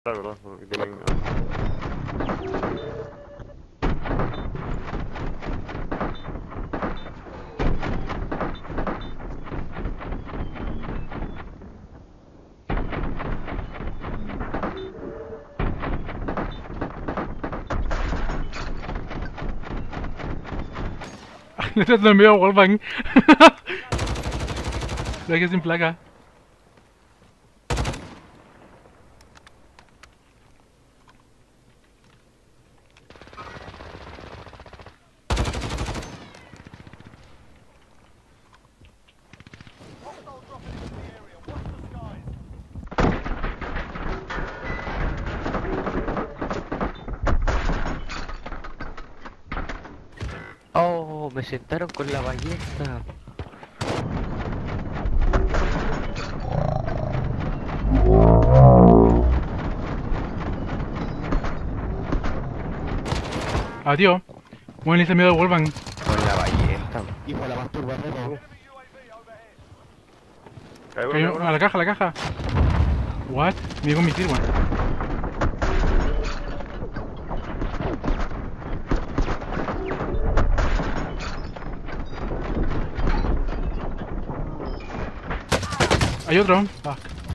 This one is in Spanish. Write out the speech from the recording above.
La verdad, porque tienen... Le te lo envío a Wolfgang. Ve que sin placa. Oh, me sentaron con la ballesta. Adiós. Bueno, le envío a Wolfgang. Con la ballesta. Hijo de la masturbadora. Caigo, Cayó a la caja, What? Me dio con misil, weón. Hay otro. Fuck.